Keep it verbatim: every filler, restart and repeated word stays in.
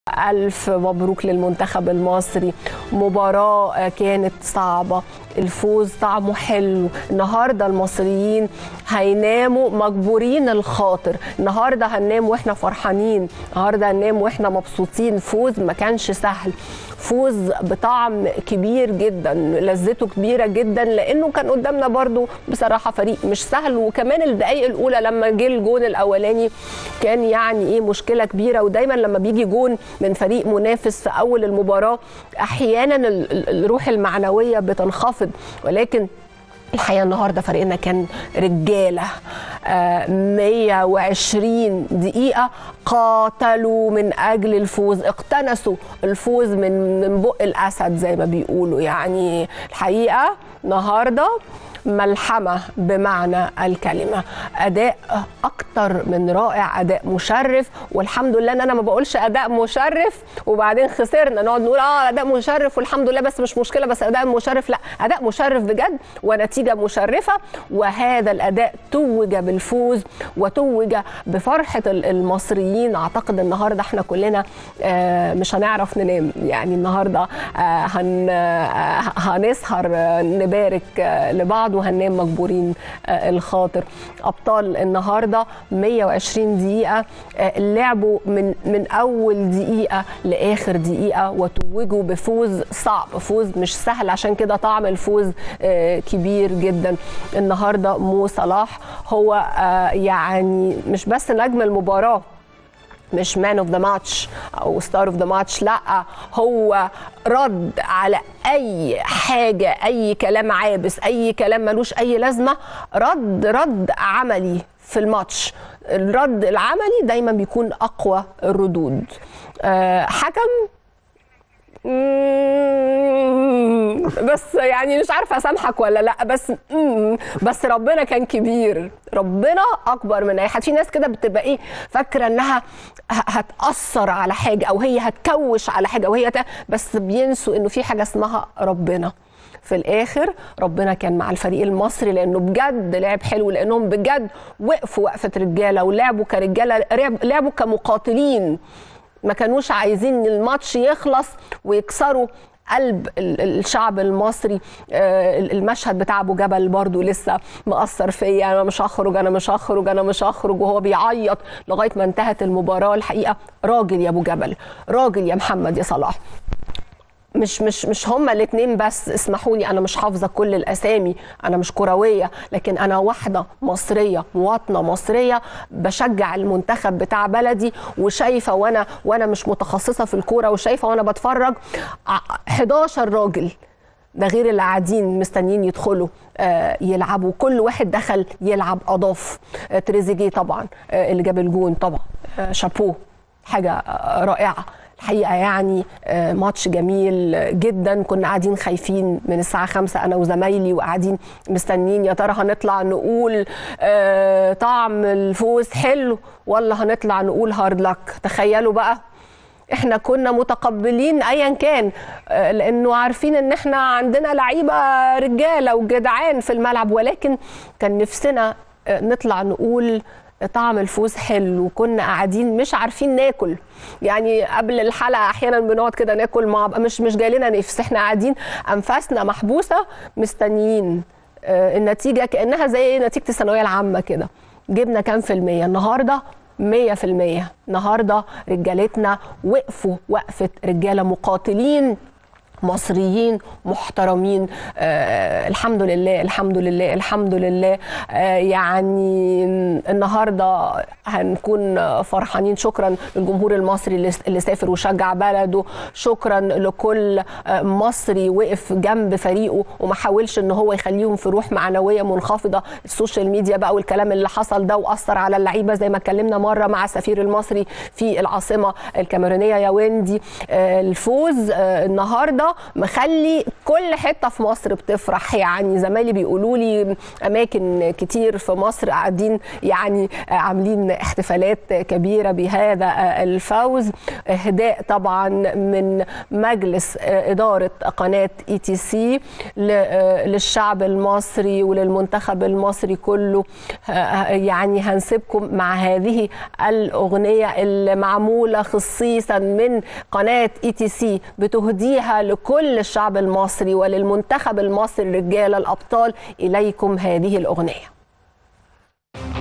ألف مبروك للمنتخب المصري. مباراة كانت صعبة، الفوز طعمه حلو. النهاردة المصريين هيناموا مجبورين الخاطر، النهاردة هننام واحنا فرحانين، النهاردة هننام واحنا مبسوطين. فوز ما كانش سهل، فوز بطعم كبير جدا، لذته كبيرة جدا، لأنه كان قدامنا برضو بصراحة فريق مش سهل. وكمان الدقايق الأولى لما جه الجون الأولاني كان يعني إيه مشكلة كبيرة. ودايما لما بيجي جون من فريق منافس في أول المباراة أحيانا الروح المعنوية بتنخفض، ولكن الحقيقة النهاردة فريقنا كان رجالة. مية وعشرين دقيقة قاتلوا من أجل الفوز، اقتنسوا الفوز من من بق الأسد زي ما بيقولوا. يعني الحقيقة النهاردة ملحمة بمعنى الكلمة، أداء أكتر من رائع، أداء مشرف. والحمد لله أن أنا ما بقولش أداء مشرف وبعدين خسرنا نقعد نقول آه أداء مشرف والحمد لله بس مش مشكلة بس أداء مشرف، لا، أداء مشرف بجد ونتيجة مشرفة. وهذا الأداء توج بالفوز وتوج بفرحة المصريين. أعتقد النهاردة احنا كلنا مش هنعرف ننام، يعني النهاردة هنسهر نبارك لبعض وهننام مجبورين الخاطر. ابطال النهارده مية وعشرين دقيقه لعبوا من من اول دقيقه لاخر دقيقه وتوجوا بفوز صعب، فوز مش سهل، عشان كده طعم الفوز كبير جدا. النهارده مو صلاح هو يعني مش بس نجم المباراه، مش مان اوف ذا ماتش او ستار اوف ذا ماتش، لا، هو رد على اي حاجه، اي كلام عابس، اي كلام ملوش اي لازمه، رد رد عملي في الماتش. الرد العملي دايما بيكون اقوى الردود. أه حكم بس يعني مش عارفه اسامحك ولا لا، بس بس ربنا كان كبير، ربنا اكبر من اي حد. في ناس كده بتبقى ايه فاكره انها هتاثر على حاجه او هي هتكوش على حاجه او هي بس بينسوا انه في حاجه اسمها ربنا. في الاخر ربنا كان مع الفريق المصري لانه بجد لعب حلو، لانهم بجد وقفوا وقفه رجاله ولعبوا كرجاله، لعبوا كمقاتلين، ما كانوش عايزين الماتش يخلص ويكسروا قلب الشعب المصري. المشهد بتاع ابو جبل برضو لسه مأثر فيا، انا مش هخرج انا مش هخرج انا مش هخرج وهو بيعيط لغايه ما انتهت المباراه. الحقيقه راجل يا ابو جبل، راجل يا محمد يا صلاح. مش مش مش هما الاثنين بس، اسمحوا لي انا مش حافظه كل الاسامي، انا مش كرويه، لكن انا واحده مصريه مواطنه مصريه بشجع المنتخب بتاع بلدي، وشايفه وانا وانا مش متخصصه في الكوره، وشايفه وانا بتفرج حداشر راجل، ده غير اللي قاعدين مستنيين يدخلوا آه يلعبوا، كل واحد دخل يلعب اضاف. آه تريزيجيه طبعا آه اللي جاب الجون طبعا آه شابوه، حاجه آه رائعه الحقيقه. يعني ماتش جميل جدا، كنا قاعدين خايفين من الساعه خمسة انا وزمايلي وقاعدين مستنيين يا ترى هنطلع نقول طعم الفوز حلو ولا هنطلع نقول هارد لك. تخيلوا بقى، احنا كنا متقبلين ايا كان لانه عارفين ان احنا عندنا لعيبه رجاله وجدعان في الملعب، ولكن كان نفسنا نطلع نقول طعم الفوز حلو. وكنا قاعدين مش عارفين ناكل، يعني قبل الحلقه احيانا بنقعد كده ناكل مع مش مش جاي لنا نفس، احنا قاعدين انفاسنا محبوسه مستنيين النتيجه كانها زي نتيجه الثانويه العامه كده. جبنا كام في الميه النهارده؟ مية في المية. النهارده رجالتنا وقفوا وقفه رجاله مقاتلين مصريين محترمين. آه الحمد لله الحمد لله الحمد لله. آه يعني النهارده هنكون فرحانين. شكرا للجمهور المصري اللي سافر وشجع بلده، شكرا لكل آه مصري وقف جنب فريقه وما حاولش ان هو يخليهم في روح معنويه منخفضه. السوشيال ميديا بقى والكلام اللي حصل ده واثر على اللعيبه، زي ما اتكلمنا مره مع السفير المصري في العاصمه الكاميرونيه ياوندي. آه الفوز آه النهارده ربنا مخلي كل حته في مصر بتفرح. يعني زمايلي بيقولوا لي اماكن كتير في مصر قاعدين يعني عاملين احتفالات كبيره بهذا الفوز. اهداء طبعا من مجلس اداره قناه اي تي سي للشعب المصري وللمنتخب المصري كله. يعني هنسيبكم مع هذه الاغنيه المعموله خصيصا من قناه اي تي سي بتهديها لكل الشعب المصري وللمنتخب المصري الرجاله الابطال. اليكم هذه الاغنيه.